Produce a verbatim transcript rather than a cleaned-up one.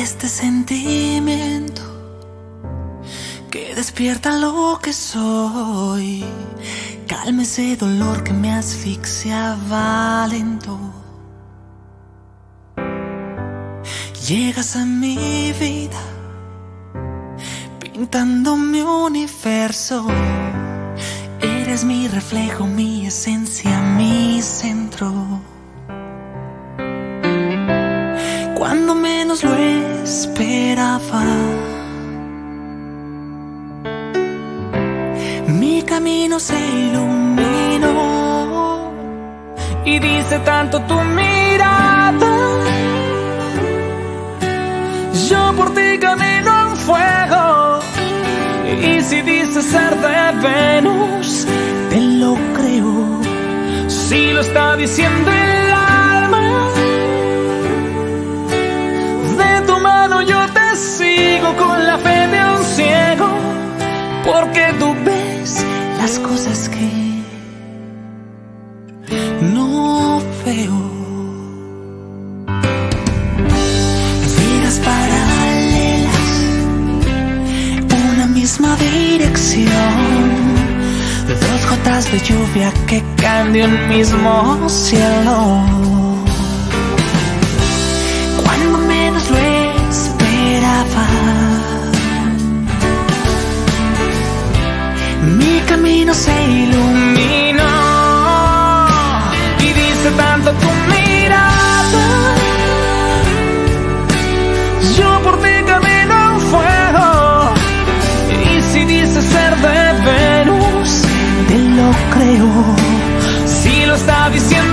este sentimiento que despierta lo que soy. Calma ese dolor que me asfixiaba lento. Llegas a mi vida pintando mi universo. Eres mi reflejo, mi esencia, mi centro. Cuando menos lo esperaba, mi camino se iluminó. Y dice tanto tu mirada, yo por ti camino en fuego. Y si dice ser de Venus, te lo creo. Si lo está diciendo el alma, de tu mano yo te sigo con la fe de un ciego, porque tú ves las cosas que no veo. Vidas paralelas, una misma dirección, dos gotas de lluvia que caen de un mismo cielo. Cuando menos lo esperaba, mi camino se iluminó. Y dice tanto tu mirada, yo por ti camino en fuego. Y si dice ser de Venus, te lo creo. Si lo está diciendo